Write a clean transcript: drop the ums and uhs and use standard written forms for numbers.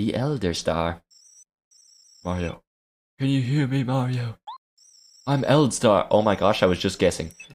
The Elder Star. Mario. Can you hear me, Mario? I'm Eldstar. Oh my gosh, I was just guessing.